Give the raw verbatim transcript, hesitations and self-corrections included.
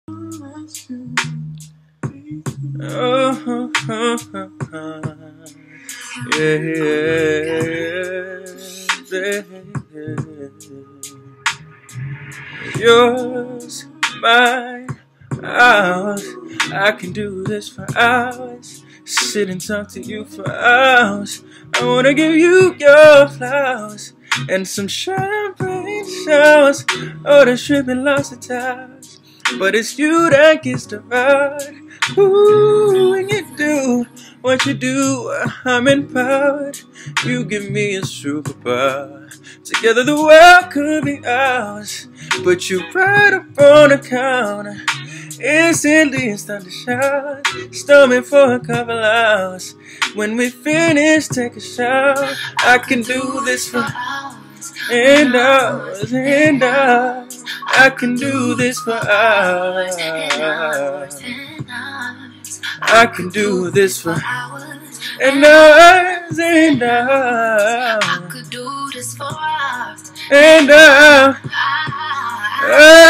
Oh, oh, oh, oh. Yeah, yeah, yeah. Yours, mine, ours. I can do this for hours. Sit and talk to you for hours. I wanna give you your flowers and some champagne showers. Oh, the shrimp and lobster towers, but it's you that gets the ride. Ooh, when you do what you do, I'm empowered. You give me a superpower. Together the world could be ours, but you right up on the counter. Instantly it's time to shout. Storming for a couple hours. When we finish, take a shower. I can do this for and hours and hours. I can do this for hours. I can do this for and hours and hours. I could do this for hours and hours.